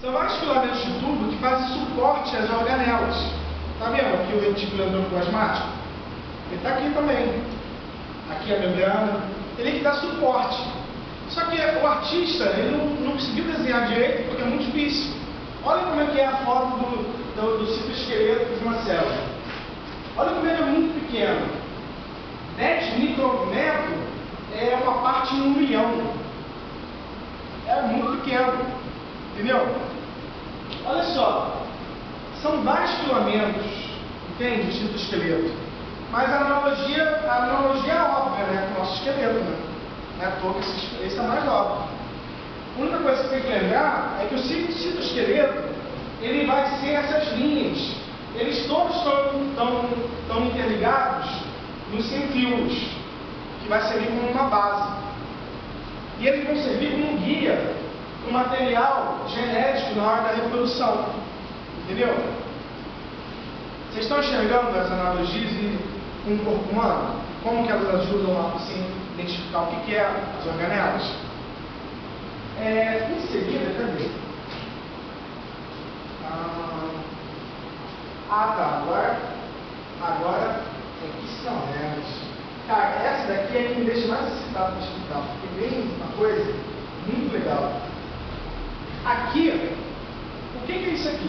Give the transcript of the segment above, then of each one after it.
São vários filamentos de tubo que fazem suporte às organelas. Está vendo aqui o retículo endoplasmático? Ele está aqui também. Aqui a membrana. Ele que dá suporte. Só que o artista ele não conseguiu desenhar direito porque é muito difícil. Olha como é que é a foto do citoesqueleto de uma célula. Olha como ele é muito pequeno. 10 micrômetros é uma parte em 1 milhão. É muito pequeno. Entendeu? Olha só. São vários filamentos, entende? O citoesqueleto. Mas a analogia é óbvia, né? Com o nosso esqueleto, né? Não é à toa que esse é mais óbvio. A única coisa que você tem que lembrar é que o citoesqueleto ele vai ser essas linhas. Eles todos estão interligados nos centríolos, que vai servir como uma base. E eles vão servir como guia para o material genético na hora da reprodução. Entendeu? Vocês estão enxergando as analogias com o corpo humano? Como que elas ajudam a assim, identificar o que é as organelas? Em seguida, cadê? Tá. Agora é que são elas. Cara, essa daqui é que me deixa mais excitado para explicar, porque vem uma coisa muito legal. Aqui, o que é isso aqui?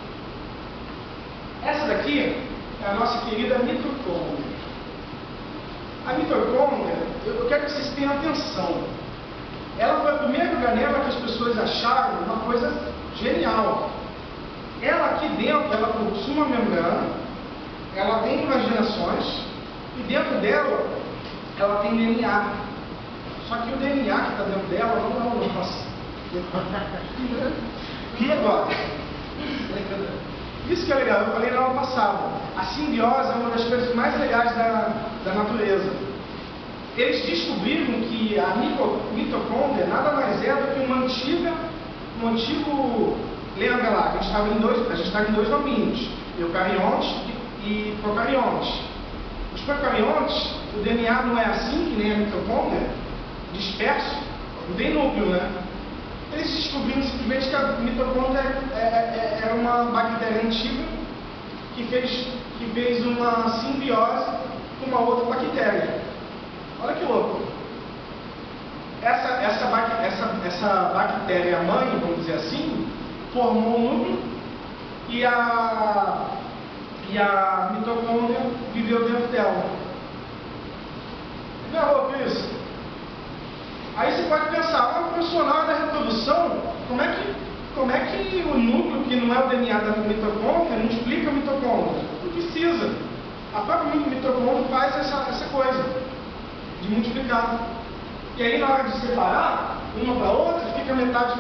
Essa daqui é a nossa querida mitocôndria. A mitocôndria, eu quero que vocês tenham atenção. Ela foi a primeira organela que as pessoas acharam uma coisa genial. Ela aqui dentro, ela possui uma membrana, ela tem imaginações e dentro dela, ela tem DNA. Só que o DNA que está dentro dela não é o nosso. E agora? Isso que é legal, eu falei na aula passada. A simbiose é uma das coisas mais legais da natureza. Eles descobriram que a mitocôndria nada mais é do que um antigo. Lembra lá, a gente estava em dois domínios, eucariontes e procariontes. Os procariontes, o DNA não é assim, que nem a mitocôndria, disperso, não tem núcleo, né? Eles descobriram simplesmente que a mitocôndria era uma bactéria antiga que fez uma simbiose com uma outra bactéria. Olha que louco! Essa bactéria mãe, vamos dizer assim, formou um núcleo e a mitocôndria viveu dentro dela. Não é louco isso? Aí você pode pensar, o funcional da reprodução, como é que o núcleo, que não é o DNA da mitocôndria, não explica a mitocôndria? Não precisa. A própria mitocôndria faz essa coisa de multiplicar. E aí, na hora de separar uma para outra, fica metade.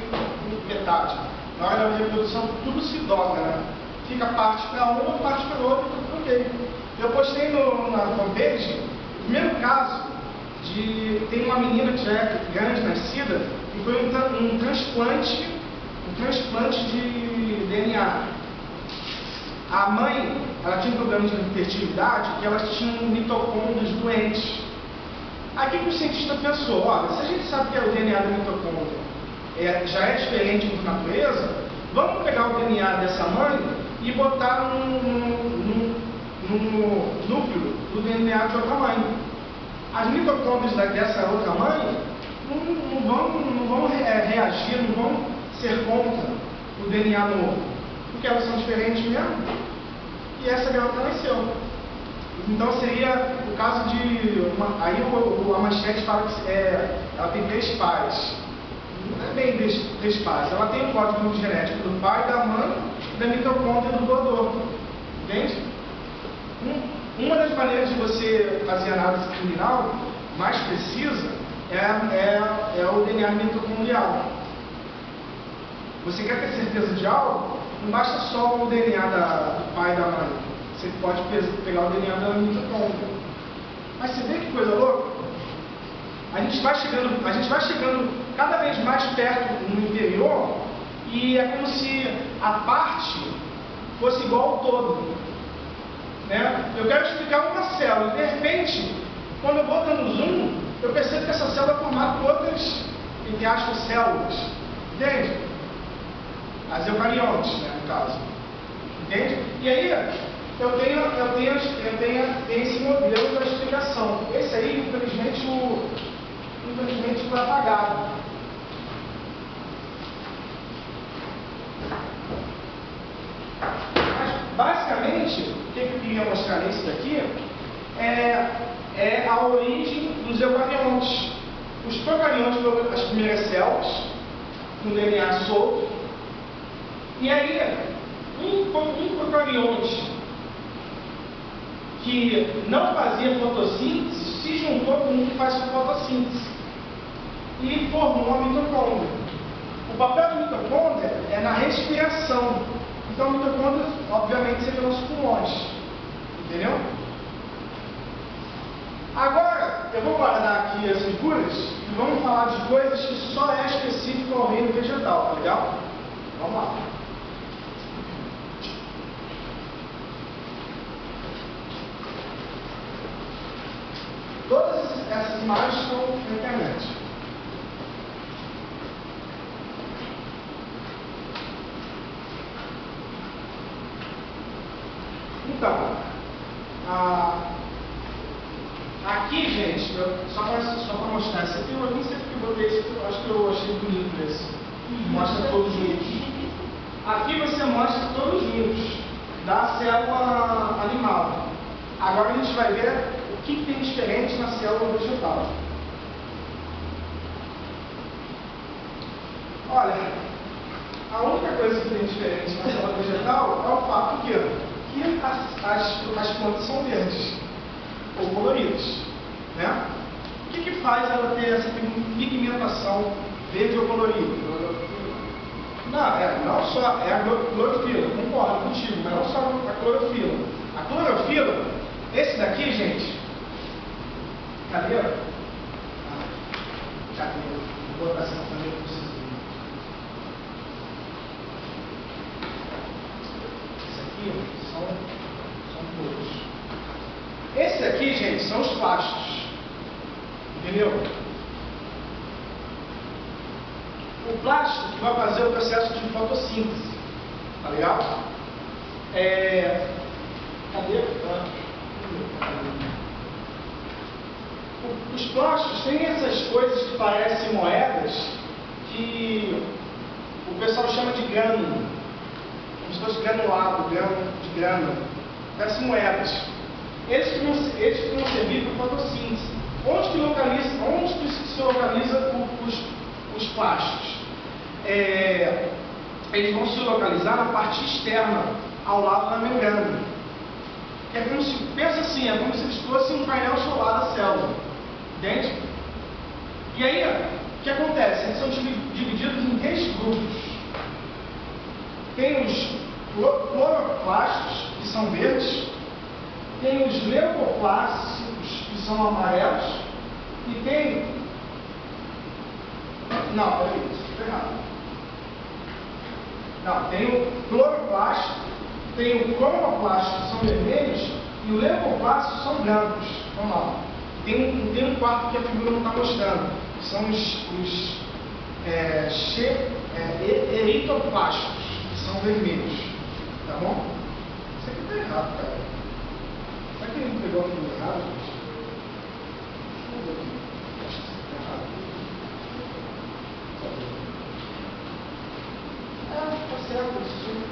Na hora da reprodução, tudo se dobra, né? Fica parte para uma, parte para outra, e tudo ok. Eu postei na fanpage o primeiro caso tem uma menina que já é grande, nascida, e foi um transplante de DNA. A mãe, ela tinha um problema de infertilidade, que elas tinham mitocôndrias doentes. Aí o que o cientista pensou? Olha, se a gente sabe que o DNA da mitocôndria já é diferente da natureza, vamos pegar o DNA dessa mãe e botar no núcleo do DNA de outra mãe. As mitocôndrias dessa outra mãe não vão reagir, não vão ser contra o DNA novo, porque elas são diferentes mesmo. E essa garota nasceu. Então seria o caso de aí a manchete fala que ela tem 3 pais. Não é bem 3 pais. Ela tem o código genético do pai, da mãe e da mitocôndria do doador. Entende? Uma das maneiras de você fazer análise criminal mais precisa é o DNA mitocondrial. Você quer ter certeza de algo? Não basta só o DNA do pai e da mãe. Você pode pegar o DNA da mitocôndria. Mas você vê que coisa louca? A gente vai chegando cada vez mais perto no interior e é como se a parte fosse igual ao todo. Né? Eu quero explicar uma célula. De repente, quando eu vou dando zoom, eu percebo que essa célula é formada por outras, entre aspas, células. Entende? as eucariontes, né, no caso. Entende? E aí, eu tenho esse modelo da explicação. Esse aí, infelizmente foi apagado. Mas, basicamente, o que eu queria mostrar nesse daqui é a origem dos eucariontes. Os procariontes foram as primeiras células, com DNA solto. E aí, um procarionte que não fazia fotossíntese se juntou com um que faz fotossíntese e formou a mitocôndria. O papel da mitocôndria é na respiração. Então, a mitocôndria, obviamente, seria nos pulmões. Entendeu? Agora, eu vou guardar aqui as figuras e vamos falar de coisas que só é específico ao reino vegetal, tá legal? Vamos lá. Todas essas imagens estão na internet. Então, aqui, gente, só para mostrar, esse aqui eu nem sei porque eu botei esse, eu acho que eu achei bonito esse. Mostra todos juntos. Aqui você mostra todos juntos da célula animal. Agora a gente vai ver o que tem diferente na célula vegetal. Olha, a única coisa que tem diferente na célula vegetal é o fato que as plantas são verdes ou coloridas, né? O que faz ela ter essa pigmentação verde ou colorida? Não só é a clorofila, concordo contigo, mas não só a clorofila. A clorofila, esse daqui, gente, cadê? Cadê? Vou botar essa folha para vocês verem. Esse aqui são todos. Esse aqui, gente, são os plastos. Entendeu? O plástico que vai fazer o processo de fotossíntese. Tá legal? Cadê? Os plásticos têm essas coisas que parecem moedas que o pessoal chama de grânulo. Como se fosse granulado, de grânulo. Parecem moedas. Eles que vão servir para fotossíntese. Onde que se localiza os plásticos? Eles vão se localizar na parte externa, ao lado da membrana. É como se, pensa assim, é como se eles fossem um painel solar da célula. Entende? E aí, o que acontece? Eles são divididos em 3 grupos. Tem os cloroplastos, que são verdes. Tem os leucoplásticos, que são amarelos. E tem... Não, peraí, isso está errado. Não, tem o cloroplasto, tem o cromoplasto, que são vermelhos, e o leucoplasto são brancos. Vamos lá. Tem um quarto que a figura não está mostrando, que são os eritoplastos, que são vermelhos. Tá bom? Isso aqui está errado, cara. Será que ele não pegou a figura errada, gente? Deixa eu ver aqui. Acho que isso aqui está errado. Tá certo isso.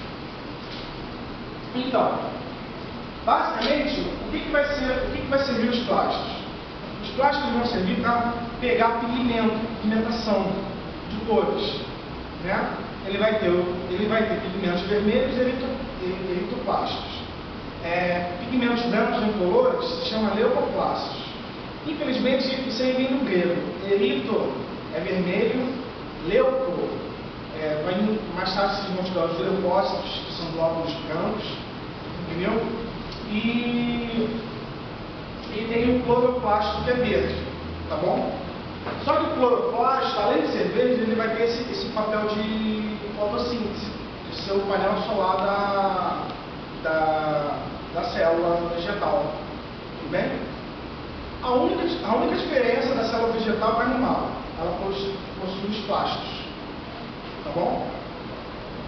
Então, basicamente, o que vai servir os plásticos? Os plásticos vão servir para pegar pigmentação de cores, né? Ele vai ter pigmentos vermelhos e eritoplastos. Pigmentos brancos e incolores se chamam leucoplastos. Infelizmente, isso aí vem do grego. Erito é vermelho, leuco mais tarde se mostrar os leucócitos, que são glóbulos brancos, entendeu? E tem o cloroplasto, que é verde, tá bom? Só que o cloroplasto, além de ser verde, ele vai ter esse papel de fotossíntese, de ser o painel solar da célula vegetal, tudo bem? A única diferença da célula vegetal para animal, ela possui os plastos. Tá bom?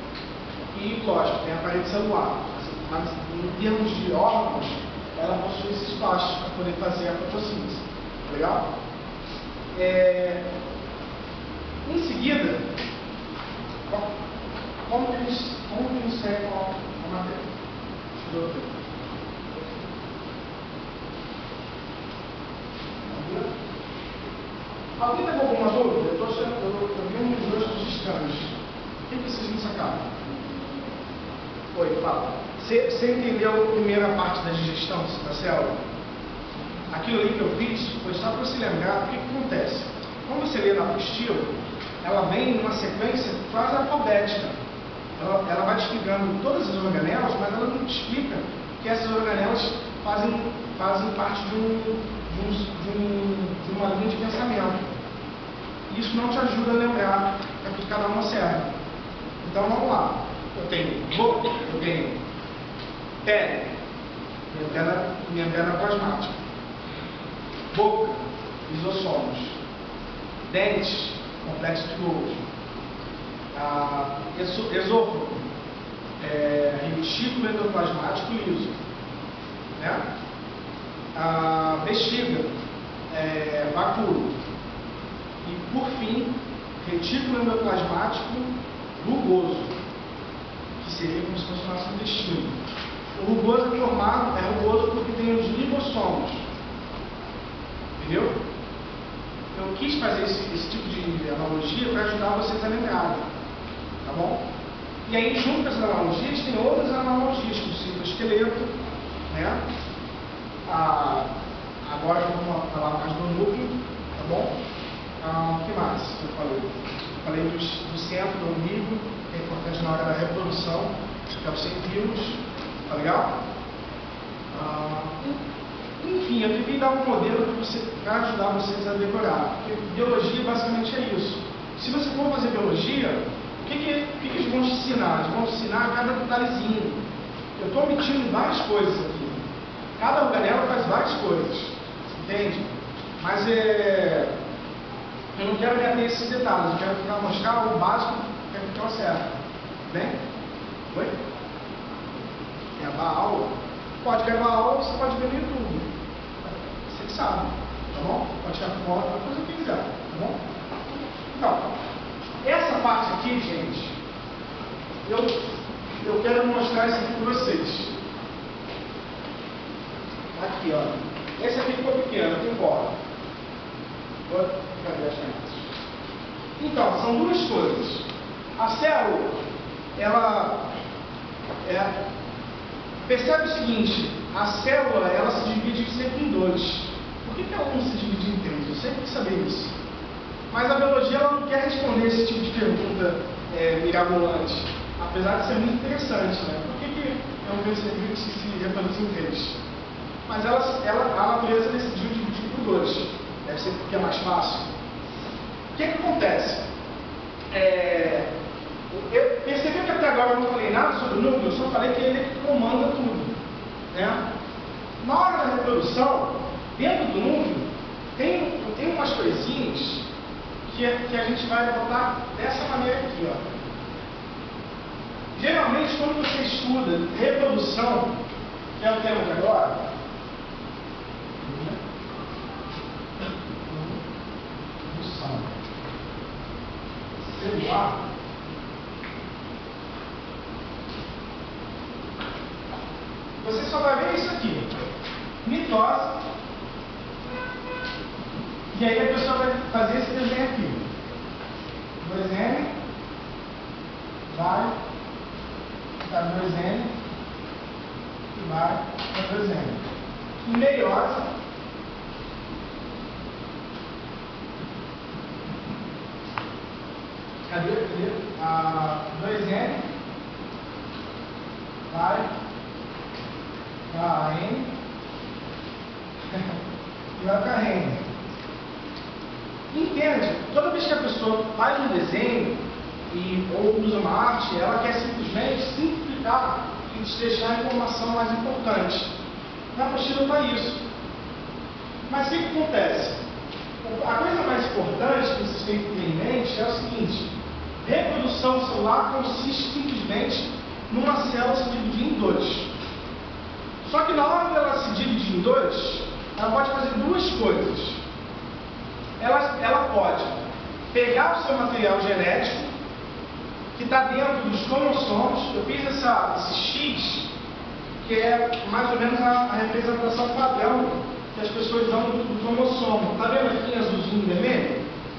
E, lógico, tem a parede celular. Mas, em termos de órgãos, ela possui esses plásticos para poder fazer a fotossíntese. Legal? Em seguida, como que a gente segue com a matéria? Alguém tem alguma dúvida? Eu vi uns rostos estranhos. O que vocês me sacaram? Oi, fala. Você entendeu a primeira parte da digestão da célula? Aquilo ali que eu fiz foi só para você lembrar o que acontece. Quando você lê na apostila, ela vem numa sequência quase alfabética. Ela vai te explicando todas as organelas, mas ela não te explica que essas organelas fazem parte de uma linha de pensamento. Isso não te ajuda a lembrar para que cada uma serve. Então vamos lá. Eu tenho boca, eu tenho pele, membrana plasmática, boca, lisossomos, dentes, complexo de Golgi, esôfago, retículo endoplasmático liso, né? A bexiga, vacúolo, e por fim, retículo endoplasmático rugoso, que seria como se fosse o nosso intestino. O rugoso é rugoso porque tem os lipossomos, entendeu? Eu quis fazer esse tipo de analogia para ajudar vocês a lembrarem, tá bom? E aí, junto com essas analogias, tem outras analogias, como o citoesqueleto, né? Agora vamos falar mais do núcleo, tá bom? O que mais que eu falei? Falei do centro do umbigo, que é importante na hora da reprodução, que é o centímetros, tá legal? Enfim, eu tentei dar um modelo para ajudar vocês a decorar, porque biologia basicamente é isso. Se você for fazer biologia, o que eles vão te ensinar? Eles vão te ensinar cada detalhezinho. Eu estou omitindo várias coisas aqui. Cada organela faz várias coisas, entende? Mas eu não quero ganhar esses detalhes, eu quero mostrar o básico que é o certo. Bem? Oi? Quer gravar a aula? Pode gravar a aula, você pode ver no YouTube. Você que sabe, tá bom? Pode tirar foto, pode fazer o que quiser, tá bom? Então, essa parte aqui, gente, eu quero mostrar isso aqui para vocês. Aqui, ó. Esse aqui ficou pequeno, aqui embora. Então, são duas coisas. A célula, ela percebe o seguinte, a célula, ela se divide sempre em dois. Por que ela não se divide em três? Eu sempre quis saber isso. Mas a biologia, ela não quer responder esse tipo de pergunta mirabolante. Apesar de ser muito interessante, né? Por que é um ser vivo que se reproduz em três? Mas a natureza decidiu dividir por dois. Deve ser porque é mais fácil. O que acontece? Percebeu que até agora eu não falei nada sobre o núcleo, eu só falei que ele é que comanda tudo. Né? Na hora da reprodução, dentro do núcleo, tem umas coisinhas que a gente vai botar dessa maneira aqui. Ó. Geralmente, quando você estuda reprodução, que é o tema de agora, celular, você só vai ver isso aqui, mitose, e aí a pessoa vai fazer esse desenho aqui, 2N, vai, dá 2N, e vai para 2N. E meiose, cadê? A 2N, vai para a N, e vai para a N. Entende? Toda vez que a pessoa faz um desenho ou usa uma arte, ela quer simplesmente simplificar e deixar a informação mais importante. Na apostila está isso. Mas o que acontece? A coisa mais importante que vocês têm que ter em mente é o seguinte: reprodução celular consiste simplesmente numa célula se dividir em dois. Só que na hora dela se dividir em dois, ela pode fazer duas coisas. Ela pode pegar o seu material genético, que está dentro dos cromossomos. Eu fiz esse X, que é mais ou menos a representação padrão que as pessoas dão do cromossomo. Está vendo aqui em azulzinho e vermelho?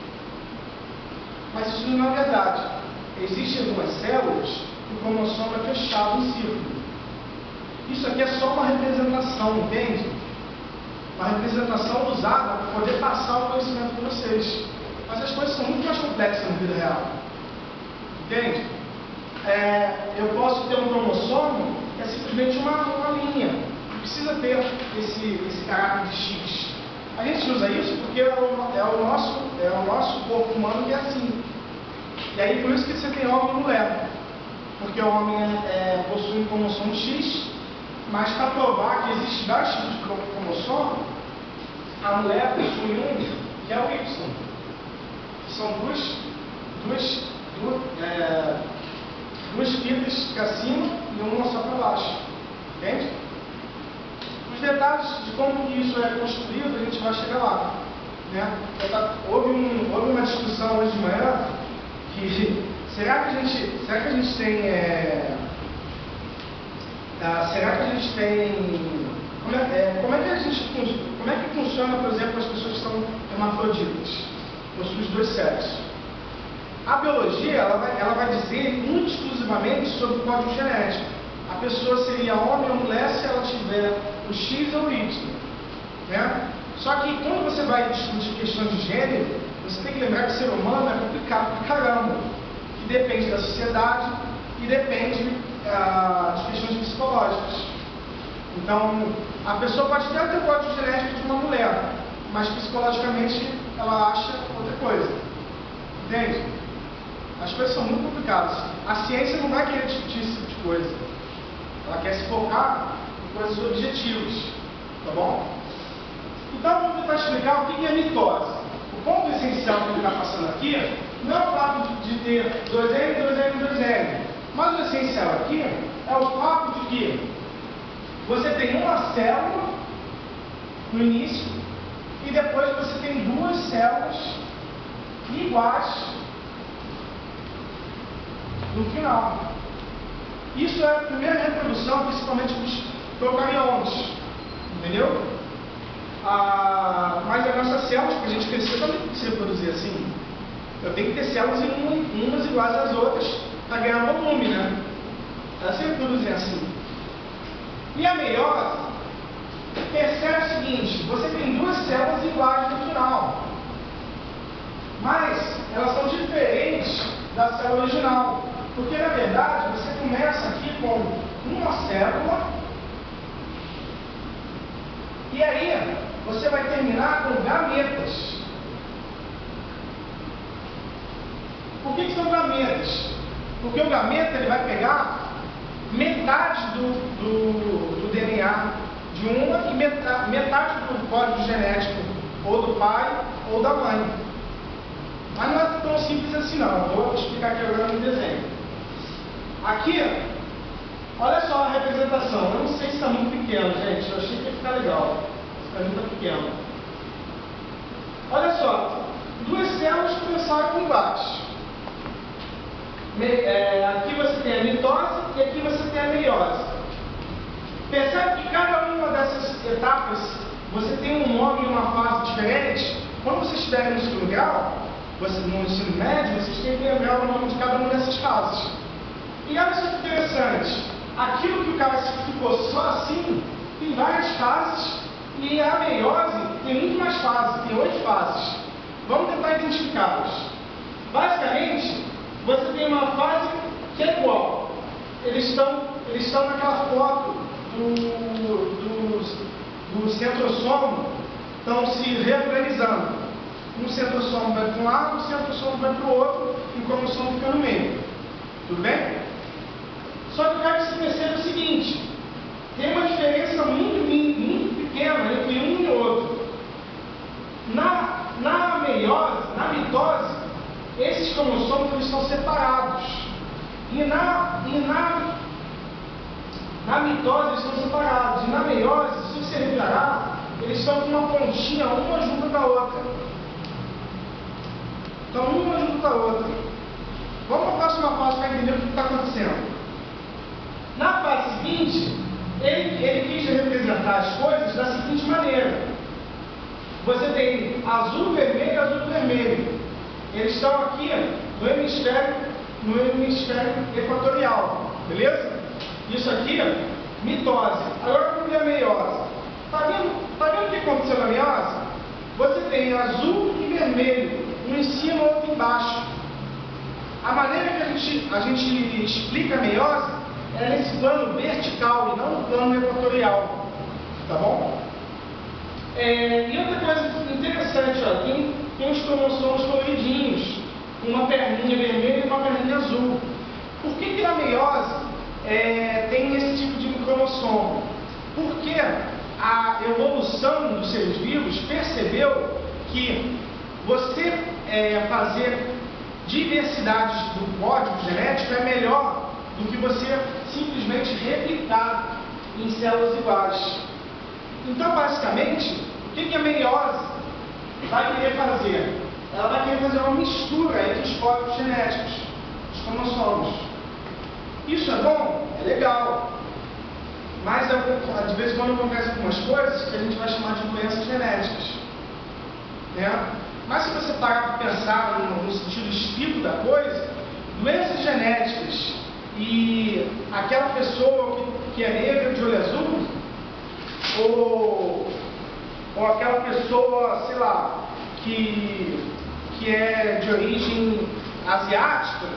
Mas isso não é verdade. Existem algumas células que o cromossomo é fechado em círculo. Isso aqui é só uma representação, entende? Uma representação usada para poder passar o conhecimento para vocês. Mas as coisas são muito mais complexas na vida real. Entende? Eu posso ter um cromossomo que é simplesmente uma linha. Não precisa ter esse caráter de X. A gente usa isso porque é o nosso corpo humano que é assim. E aí por isso que você tem homem e mulher. Porque o homem possui um cromossomo X, mas para provar que existem vários tipos de cromossomo, a mulher possui um que é o Y. Que são duas fitas para cima e uma só para baixo. Entende? Os detalhes de como que isso é construído, a gente vai chegar lá. Né? Houve uma discussão hoje de manhã que será que a gente tem como é que funciona, por exemplo, as pessoas que são hermafroditas, possuem os dois sexos? A biologia ela vai dizer muito exclusivamente sobre o código genético. A pessoa seria homem ou mulher se ela tiver o X ou o Y. Né? Só que quando você vai discutir questões de gênero, você tem que lembrar que o ser humano é complicado pra caramba. Que depende da sociedade e depende de questões psicológicas. Então, a pessoa pode até ter o código genético de uma mulher, mas psicologicamente ela acha outra coisa. Entende? As coisas são muito complicadas. A ciência não vai querer discutir esse tipo de coisa. Ela quer se focar em coisas objetivas. Tá bom? Então, vamos tentar explicar o que é mitose. O ponto essencial que ele está passando aqui não é o fato de ter 2N, 2N, 2N. Mas o essencial aqui é o fato de que você tem uma célula no início e depois você tem duas células iguais no final. Isso é a primeira reprodução, principalmente dos procariontes. Entendeu? Mas as nossas células, para a gente crescer, também tem que se reproduzir assim. Eu tenho que ter células umas iguais às outras para ganhar volume, né? Elas se reproduzem assim. E a meiose percebe o seguinte: você tem duas células iguais no final, mas elas são diferentes da célula original. Porque, na verdade, você começa aqui com uma célula e aí você vai terminar com gametas. Por que são gametas? Porque o gameta ele vai pegar metade do DNA de uma e metade do código genético ou do pai ou da mãe. Mas não é tão simples assim não. Eu vou explicar aqui agora no desenho. Aqui, olha só a representação. Eu não sei se está muito pequeno, gente. Eu achei que ia ficar legal. Está muito pequeno. Olha só. Duas células começaram com embaixo. Aqui você tem a mitose e aqui você tem a meiose. Percebe que cada uma dessas etapas você tem um nome e uma fase diferente? Quando vocês estiverem no ensino grau, no ensino médio, vocês têm que lembrar o nome de cada uma dessas fases. E olha só que interessante, aquilo que o cara ficou só assim, tem várias fases, e a meiose tem muito mais fases, tem 8 fases. Vamos tentar identificá-las. Basicamente, você tem uma fase que é igual. Eles estão naquela foto do centrosomo, estão se reorganizando. Um centrosomo vai para um lado, o centrosomo vai para o outro, e o cromossomo fica no meio. Tudo bem? Só que eu quero que você perceba o seguinte: tem uma diferença muito pequena entre um e outro. Na meiose, na mitose, esses cromossomos eles estão separados. E na Na mitose eles estão separados. E na meiose, se você reparar, eles estão com uma pontinha, uma junto da outra. Então, uma junto da outra. Vamos para a próxima fase para entender o que está acontecendo. Na fase seguinte, ele quis representar as coisas da seguinte maneira. Você tem azul, vermelho, azul, vermelho. Eles estão aqui no hemisfério equatorial. Beleza? Isso aqui, mitose. Agora vamos ver a meiose. Está vendo o que aconteceu na meiose? Você tem azul e vermelho, um em cima e outro embaixo. A maneira que a gente explica a meiose é nesse plano vertical e não no plano equatorial. Tá bom? E outra coisa interessante, ó, tem os cromossomos coloridinhos, uma perninha vermelha e uma perninha azul. Por que na meiose tem esse tipo de cromossomo? Porque a evolução dos seres vivos percebeu que você fazer diversidades do código genético é melhor do que você simplesmente replicar em células iguais. Então, basicamente, o que a meiose vai querer fazer? Ela vai querer fazer uma mistura entre os códigos genéticos, os cromossomos. Isso é bom? É legal. Mas, de vez em quando, acontece algumas coisas que a gente vai chamar de doenças genéticas. Né? Mas, se você parar para pensar no sentido estrito da coisa, doenças genéticas e aquela pessoa que é negra de olho azul, ou aquela pessoa, sei lá, que é de origem asiática,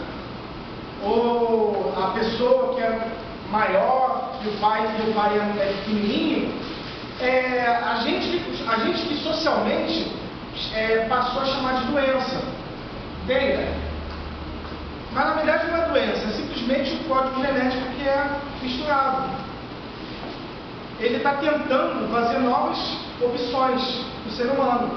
ou a pessoa que é maior e o pai é pequenininho, a gente que socialmente passou a chamar de doença. Entende? Mas na verdade não é doença, é simplesmente o código genético que é misturado. Ele está tentando fazer novas opções do ser humano.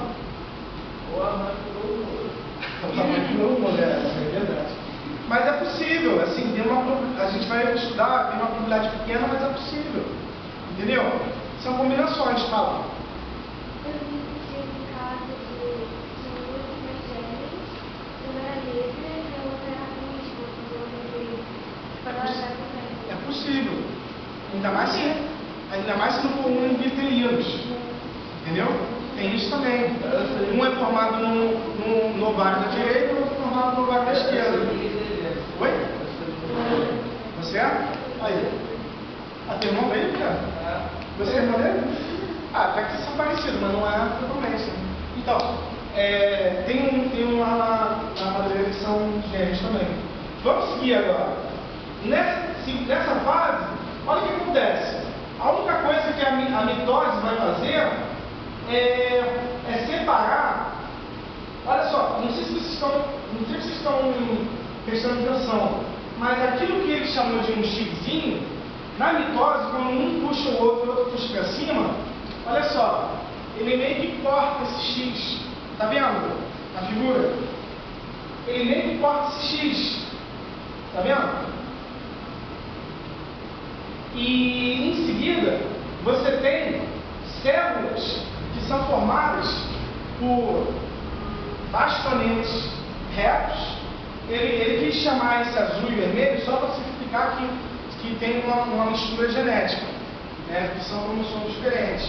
É verdade. Mas é possível, assim, a gente vai estudar, tem uma probabilidade pequena, mas é possível. Entendeu? São combinações, fala. Eu vi um caso de duas gêmeas, uma era negra e a outra era misma, É possível. Ainda mais se não for um inviterinos. Entendeu? Tem isso também. Um é formado no ovário da direita e o outro formado no ovário da esquerda. Oi? Você é? Aí. Tem irmão dele, cara? Você é irmão dele? Até que são parecidos, mas não é totalmente. Então, tem uma madeira que são gêmeos também. Vamos seguir agora. Nessa fase, olha o que acontece. A única coisa que a mitose vai fazer é separar. Olha só, não sei se vocês estão prestando atenção, mas aquilo que ele chamou de um xizinho, na mitose, quando um puxa o outro e o outro puxa para cima, olha só, ele meio que corta esse X. Tá vendo a figura? Ele meio que corta esse X. Tá vendo? E em seguida, você tem células que são formadas por bastonetes retos. Ele quis chamar esse azul e vermelho só para significar que tem uma mistura genética, né, que são cromossomos diferentes.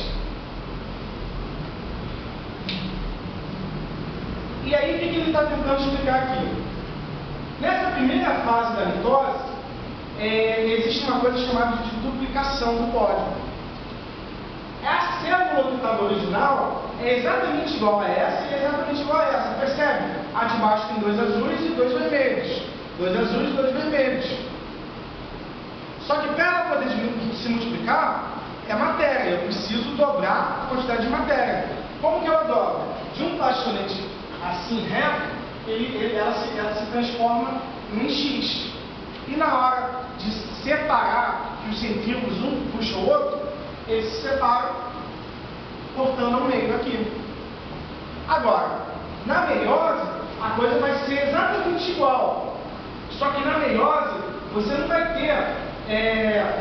E aí, o que ele está tentando explicar aqui? Nessa primeira fase da mitose, existe uma coisa chamada de duplicação do código. A célula que estava original é exatamente igual a essa e é exatamente igual a essa. Percebe? A de baixo tem dois azuis e dois vermelhos. Dois azuis e dois vermelhos. Só que para ela poder se multiplicar, é matéria. Eu preciso dobrar a quantidade de matéria. Como que ela dobra? De um bastonete assim reto, ela se transforma em X. E na hora de separar, que os centrífulos um puxa o outro, eles se separam, cortando ao meio aqui. Agora, na meiose, a coisa vai ser exatamente igual. Só que na meiose, você não vai ter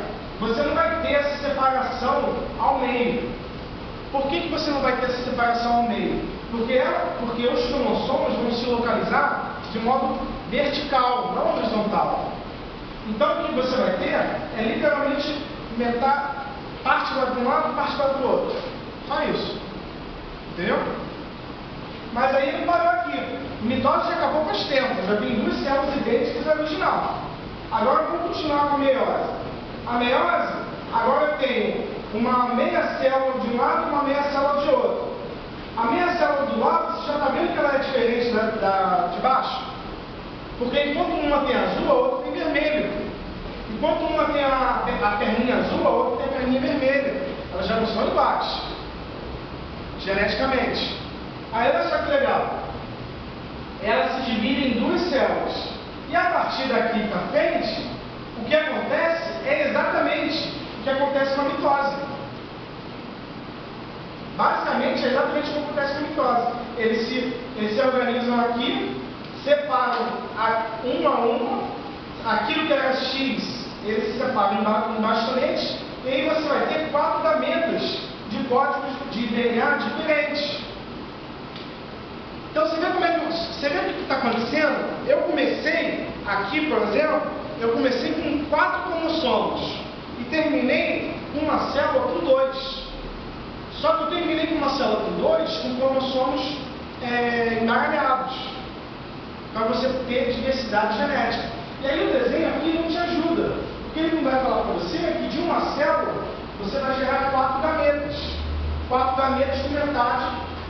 você não vai ter essa separação ao meio. Por que você não vai ter essa separação ao meio? Porque os cromossomos vão se localizar de modo vertical, não horizontal. Então o que você vai ter é literalmente metade, parte lá de um lado, parte lá do outro. Só isso. Entendeu? Mas aí ele parou aqui. Mitose já acabou faz tempo, já tem duas células idênticas à original. Agora vamos continuar com a meiose. A meiose, agora eu tenho uma meia célula de um lado e uma meia célula de outro. A meia célula do lado, você já está vendo que ela é diferente da de baixo? Porque enquanto uma tem azul, a outra tem vermelho. Enquanto uma tem a perninha azul, a outra tem a perninha vermelha. Elas já não são iguais, geneticamente. Aí olha só que legal. Ela se divide em duas células. E a partir daqui para frente, o que acontece é exatamente o que acontece com a mitose. Basicamente, é exatamente o que acontece com a mitose. Eles se organizam aqui, separam uma a uma, aquilo que era X, eles se separam em bastonetes, e aí você vai ter 4 gametas de códigos de DNA diferentes. Então você vê o que está acontecendo? Eu comecei aqui, por exemplo, eu comecei com 4 cromossomos e terminei com uma célula com 2. Só que eu terminei com uma célula com 2 com cromossomos emaranhados, para você ter diversidade genética. E aí o desenho aqui não te ajuda, porque ele não vai falar para você que de uma célula você vai gerar 4 gametas. 4 gametas com metade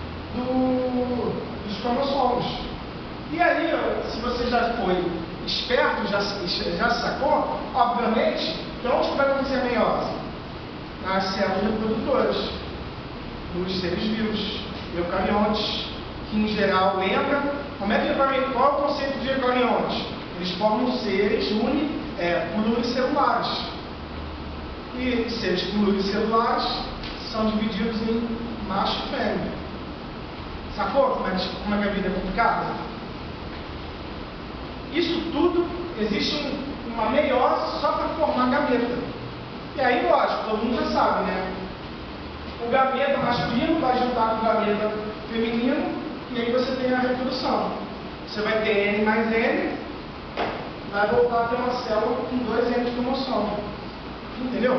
dos cromossomos. E aí, se você já foi esperto, já sacou, obviamente, que onde vai acontecer a meiose? Nas células reprodutoras, nos seres vivos, eucariontes, que em geral lembra, qual é o conceito de eucariontes? Eles formam seres pluricelulares. E seres pluricelulares são divididos em macho e fêmea. Sacou como é que a vida é complicada? Isso tudo, existe uma meiose só para formar gameta. E aí, lógico, todo mundo já sabe, né? O gameta masculino vai juntar com o gameta feminino e aí você tem a reprodução. Você vai ter N mais N, vai voltar a ter uma célula com 2 N de cromossomo. Entendeu?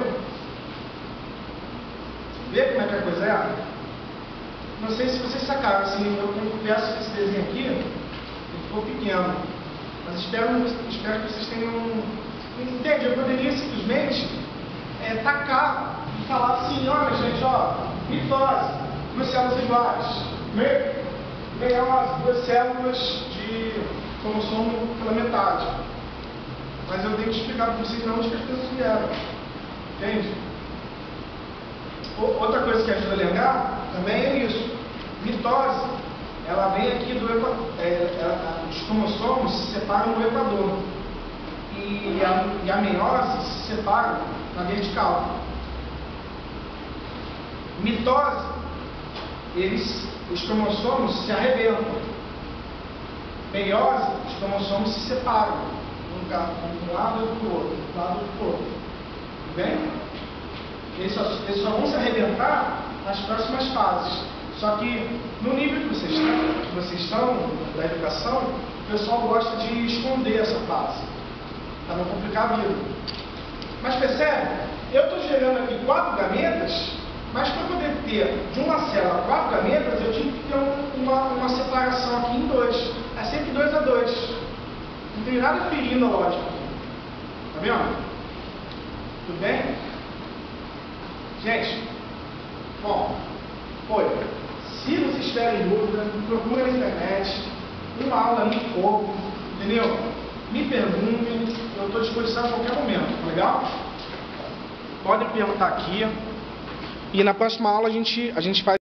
Vê como é que a coisa é? Não sei se vocês sacaram, assim, eu confesso que esse desenho aqui ele ficou pequeno. Mas espero que vocês tenham... Entende? Eu poderia simplesmente tacar e falar assim, olha gente, ó, mitose, 2 células iguais. Meiose, 2 células de cromossomo pela metade. Mas eu tenho que explicar para vocês de onde que as coisas vieram. Entende? Outra coisa que ajuda a lembrar também é isso. Mitose, ela vem aqui do equador. Os cromossomos se separam no equador. E a meiose se separa na vertical. Mitose, os cromossomos se arrebentam. Meiose, os cromossomos se separam. Um lado e do outro. Um lado e do outro. Tudo bem? Eles só vão se arrebentar nas próximas fases. Só que no nível que vocês estão, da educação, o pessoal gosta de esconder essa fase, para não complicar a vida. Mas percebe? Eu estou gerando aqui 4 gametas, mas para poder ter de uma célula 4 gametas, eu tive que ter uma separação aqui em 2. É sempre 2 a 2. Não tem nada ferindo a lógica. Tá vendo? Tudo bem? Gente, bom, foi. Se vocês tiverem dúvida, procura na internet, uma aula muito pouco, entendeu? Me perguntem, eu estou à disposição a qualquer momento, tá legal? Podem perguntar aqui. E na próxima aula a gente faz